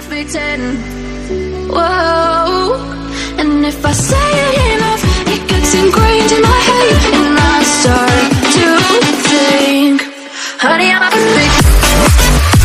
perfect 10. Whoa. And if I say it enough, it gets ingrained in my head, and I start to think, honey, I'm a perfect